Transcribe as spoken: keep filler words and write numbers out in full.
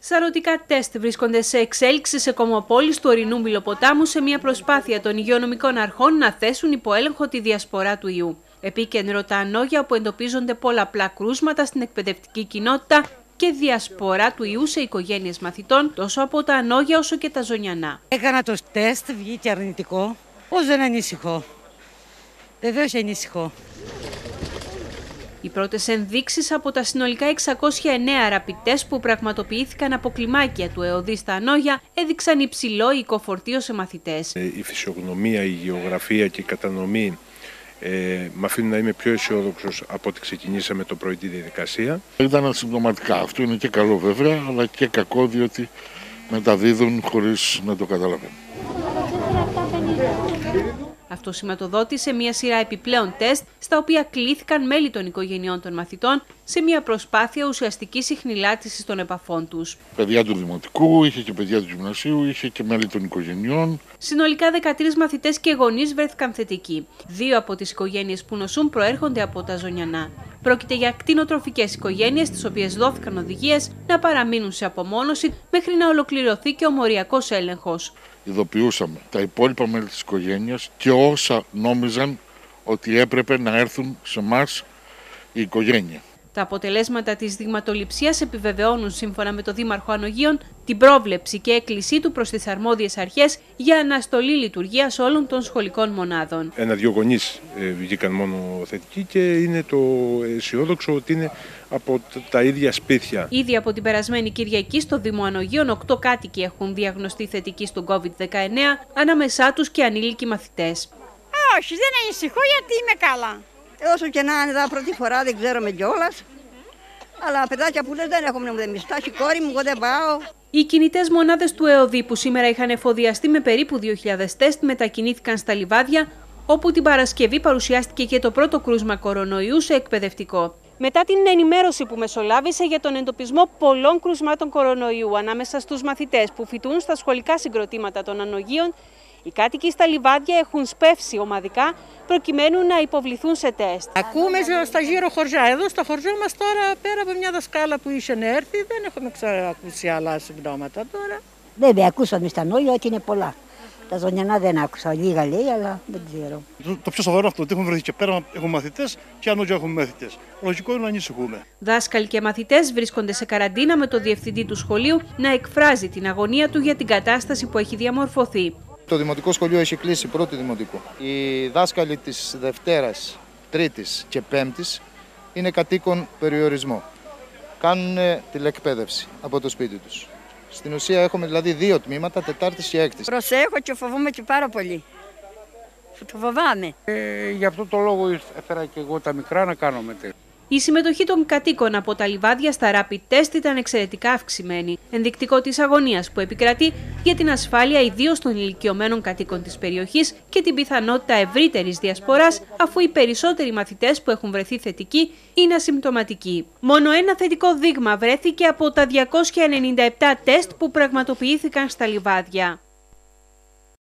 Σαρωτικά τεστ βρίσκονται σε εξέλιξη σε κομμοπόλεις του ορεινού Μυλοποτάμου σε μια προσπάθεια των υγειονομικών αρχών να θέσουν υπό έλεγχο τη διασπορά του ιού. Επίκεντρο τα Ανόγια, όπου εντοπίζονται πολλαπλά κρούσματα στην εκπαιδευτική κοινότητα και διασπορά του ιού σε οικογένειες μαθητών, τόσο από τα Ανόγια όσο και τα Ζωνιανά. Έκανα το τεστ, βγήκε αρνητικό. Πώς δεν ανησυχώ. Βεβαίως ανησυχώ. Οι πρώτες ενδείξεις από τα συνολικά εξακόσια εννέα ραπιτές που πραγματοποιήθηκαν από κλιμάκια του ΕΟΔΗ στα Ανόγια έδειξαν υψηλό οικοφορτίο σε μαθητές. Η φυσιογνωμία, η γεωγραφία και η κατανομή ε, με αφήνουν να είμαι πιο αισιόδοξος από ότι ξεκινήσαμε το πρωί τη διαδικασία. Ήταν ασυμπτωματικά. Αυτό είναι και καλό βέβαια, αλλά και κακό διότι μεταδίδουν χωρίς να το καταλαβαίνουν. Αυτό σηματοδότησε μια σειρά επιπλέον τεστ, στα οποία κλήθηκαν μέλη των οικογενειών των μαθητών σε μια προσπάθεια ουσιαστικής ιχνηλάτησης των επαφών τους. Παιδιά του Δημοτικού, είχε και παιδιά του Γυμνασίου, είχε και μέλη των οικογενειών. Συνολικά δεκατρείς μαθητές και γονείς βρέθηκαν θετικοί. Δύο από τις οικογένειες που νοσούν προέρχονται από τα Ζωνιανά. Πρόκειται για κτηνοτροφικές οικογένειες, τις οποίες δόθηκαν οδηγίες να παραμείνουν σε απομόνωση μέχρι να ολοκληρωθεί και ο μοριακός έλεγχος. Ειδοποιούσαμε τα υπόλοιπα μέλη της οικογένειας και όσα νόμιζαν ότι έπρεπε να έρθουν σε εμάς η οικογένεια. Τα αποτελέσματα της δειγματοληψίας επιβεβαιώνουν, σύμφωνα με τον Δήμαρχο Ανογίων, την πρόβλεψη και έκκλησή του προς τις αρμόδιες αρχές για αναστολή λειτουργίας όλων των σχολικών μονάδων. Ένα-δυο γονείς ε, βγήκαν μόνο θετικοί και είναι το αισιόδοξο ότι είναι από τα ίδια σπίτια. Ήδη από την περασμένη Κυριακή στο Δήμο Ανογίων, οκτώ κάτοικοι έχουν διαγνωστεί θετικοί στον κόβιντ δεκαεννέα, ανάμεσά τους και ανήλικοι μαθητές. Όχι, δεν ανησυχώ γιατί είμαι καλά. Όσο και να είναι εδώ πρώτη φορά, δεν ξέρουμε κιόλας. Αλλά παιδάκια που λες δεν έχουμε ούτε μιστάχη, κόρη μου, εγώ δεν πάω. Οι κινητές μονάδες του ΕΟΔΗ που σήμερα είχαν εφοδιαστεί με περίπου δύο χιλιάδες τεστ μετακινήθηκαν στα Λιβάδια, όπου την Παρασκευή παρουσιάστηκε και το πρώτο κρούσμα κορονοϊού σε εκπαιδευτικό. Μετά την ενημέρωση που μεσολάβησε για τον εντοπισμό πολλών κρουσμάτων κορονοϊού ανάμεσα στους μαθητές που φοιτούν στα σχολικά συγκροτήματα των Ανογίων, οι κάτοικοι στα Λιβάδια έχουν σπεύσει ομαδικά προκειμένου να υποβληθούν σε τεστ. Ακούμε στα γύρω χωριά. Εδώ στο χωριό μας τώρα, πέρα από μια δασκάλα που είχε έρθει, δεν έχουμε ξανακούσει άλλα συμπτώματα τώρα. Βέβαια, ακούσαμε στα Ανόγια ότι είναι πολλά. Τα Ζωνιανά δεν άκουσα. Λίγα λέει, αλλά δεν ξέρω. Το, το πιο σοβαρό είναι αυτό, ότι έχουμε βρεθεί και πέρα έχουμε μαθητές και Ανόγια έχουμε μαθητές. Λογικό είναι να ανησυχούμε. Δάσκαλοι και μαθητές βρίσκονται σε καραντίνα με το διευθυντή του σχολείου να εκφράζει την αγωνία του για την κατάσταση που έχει διαμορφωθεί. Το Δημοτικό Σχολείο έχει κλείσει πρώτη Δημοτικού. Οι δάσκαλοι της Δευτέρας, Τρίτης και Πέμπτης είναι κατοίκον περιορισμό. Κάνουν τηλεκπαίδευση από το σπίτι τους. Στην ουσία έχουμε δηλαδή δύο τμήματα, Τετάρτης και Έκτης. Προσέχω και φοβούμαι και πάρα πολύ. Το φοβάμαι. Ε, γι' αυτό το λόγο έφερα και εγώ τα μικρά να κάνω τεστ. Η συμμετοχή των κατοίκων από τα Λιβάδια στα rapid test ήταν εξαιρετικά αυξημένη, ενδεικτικό της αγωνίας που επικρατεί για την ασφάλεια ιδίως των ηλικιωμένων κατοίκων της περιοχής και την πιθανότητα ευρύτερης διασποράς, αφού οι περισσότεροι μαθητές που έχουν βρεθεί θετικοί είναι ασυμπτωματικοί. Μόνο ένα θετικό δείγμα βρέθηκε από τα διακόσια ενενήντα επτά τεστ που πραγματοποιήθηκαν στα Λιβάδια.